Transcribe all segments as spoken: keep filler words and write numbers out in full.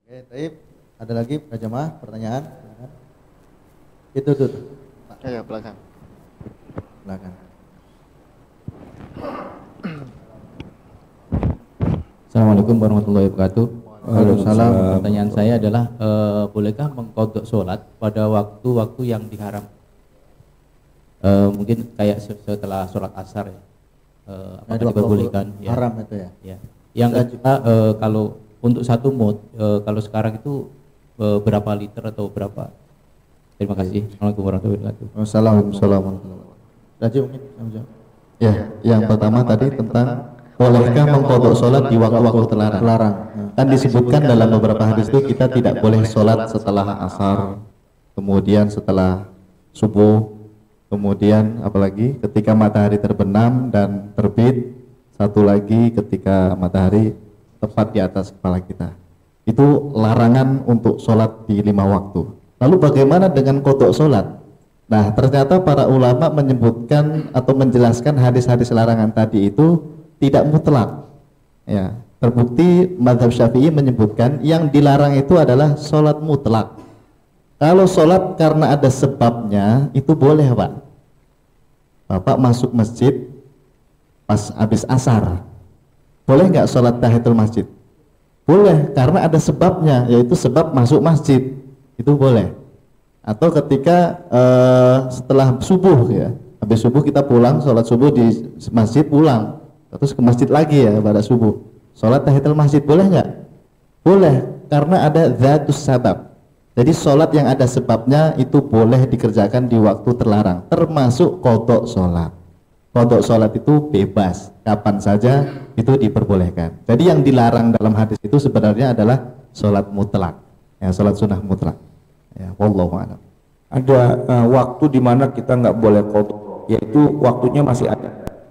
Oke, baik. Ada lagi Pak Jamaah pertanyaan? Itu tuh. Ya, belakang. Belakang. Assalamualaikum warahmatullahi wabarakatuh. Waalaikumsalam. Pertanyaan saya adalah eh, bolehkah mengkodok sholat pada waktu-waktu yang diharam? Eh, mungkin kayak setelah sholat asar ya. Eh, apakah Nah, diperbolehkan? Ya. Haram itu ya. Ya. Yang kedua, eh, kalau untuk satu mod, eh, kalau sekarang itu eh, berapa liter atau berapa? Terima kasih. Assalamualaikum warahmatullahi wabarakatuh. Wassalamualaikum warahmatullahi wabarakatuh. Raji mungkin yang jawab. Ya, yang pertama tadi tentang bolehkah mengkodok sholat di waktu-waktu terlarang? Terlarang. Kan disebutkan dalam beberapa hadis itu kita tidak boleh sholat setelah asar, kemudian setelah subuh, kemudian apalagi ketika matahari terbenam dan terbit, satu lagi ketika matahari tepat di atas kepala kita. Itu larangan untuk sholat di lima waktu. Lalu bagaimana dengan kodok sholat? Nah, ternyata para ulama menyebutkan atau menjelaskan hadis-hadis larangan tadi itu tidak mutlak. Ya, terbukti mazhab Syafi'i menyebutkan yang dilarang itu adalah sholat mutlak. Kalau sholat karena ada sebabnya itu boleh, Pak. Bapak masuk masjid pas habis asar, boleh nggak sholat tahiyatul masjid? Boleh, karena ada sebabnya, yaitu sebab masuk masjid. Itu boleh. Atau ketika uh, setelah subuh ya, habis subuh kita pulang, sholat subuh di masjid, pulang terus ke masjid lagi ya pada subuh, sholat tahiyatul masjid, boleh nggak? Boleh, karena ada dzatus sabab. Jadi sholat yang ada sebabnya itu boleh dikerjakan di waktu terlarang, termasuk qodok sholat. Qodok sholat itu bebas, kapan saja itu diperbolehkan. Jadi yang dilarang dalam hadis itu sebenarnya adalah sholat mutlak, ya, sholat sunnah mutlak. Ya, wallahu a'lam. Ada uh, waktu di mana kita nggak boleh qodok, yaitu waktunya masih ada.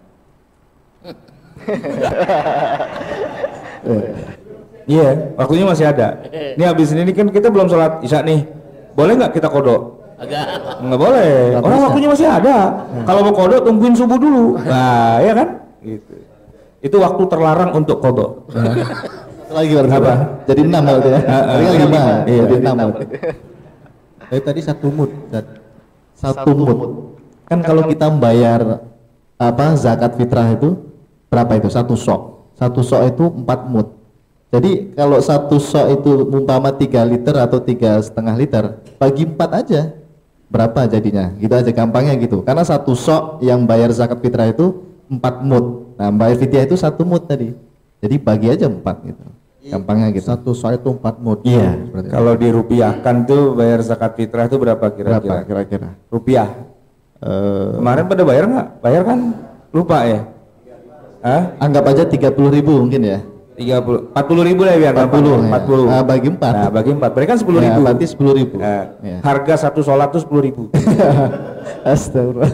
Iya, yeah, waktunya masih ada. Ini habis ini kan kita belum sholat isya nih, boleh nggak kita kodok? Agak. Nggak boleh. Orang waktunya masih ada. Kalau mau kodok tungguin subuh dulu. Nah, ya kan? Gitu. Itu waktu terlarang untuk kodok. Lagi berapa? Jadi enam berarti ya? Tadi kan lima. Iya, jadi enam. Tapi tadi satu mud. Satu mud. Kan kalau kita membayar apa zakat fitrah itu berapa itu? Satu sok. Satu sok itu empat mud. Jadi kalau satu sok itu umpama tiga liter atau tiga setengah liter, bagi empat aja, berapa jadinya? Gitu aja gampangnya gitu. Karena satu sok yang bayar zakat fitrah itu empat mud. Nah, bayar fidyah itu satu mud tadi. Jadi bagi aja empat gitu. Gampangnya gitu. Satu sok itu empat mud. Iya. Kalau dirupiahkan tuh bayar zakat fitrah itu berapa kira-kira? Berapa kira-kira? Rupiah. Uh, Kemarin pada bayar nggak? Bayar kan? Lupa ya? Hah? Anggap aja tiga puluh ribu mungkin ya. tiga puluh, empat puluh ribu lah biar empat puluh, gampang. empat puluh. Nah, bagi empat. Nah, bagi empat. Berarti kan sepuluh ribu. Ya, berarti sepuluh ribu. Nah, ya. Harga satu sholat tuh sepuluh ribu. Astagfirullah.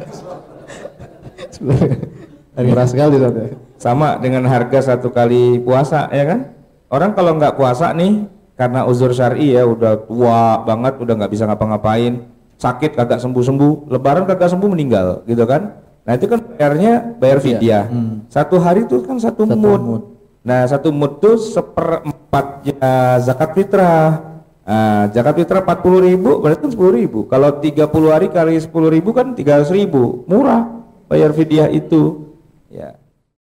Murah sekali tadi. Sama dengan harga satu kali puasa, ya kan? Orang kalau nggak puasa nih, karena uzur syar'i ya, udah tua banget, udah nggak bisa ngapa-ngapain, sakit kagak sembuh-sembuh, lebaran kagak sembuh meninggal, gitu kan? Nah itu kan bayarnya bayar fidyah. Hmm. Satu hari itu kan satu, satu mud. mud. Nah satu mud itu seperempatnya zakat fitrah. Nah, zakat fitrah empat puluh ribu, berarti kan sepuluh ribu. Kalau tiga puluh hari kali sepuluh ribu kan tiga ratus ribu, murah bayar fidyah itu. Ya.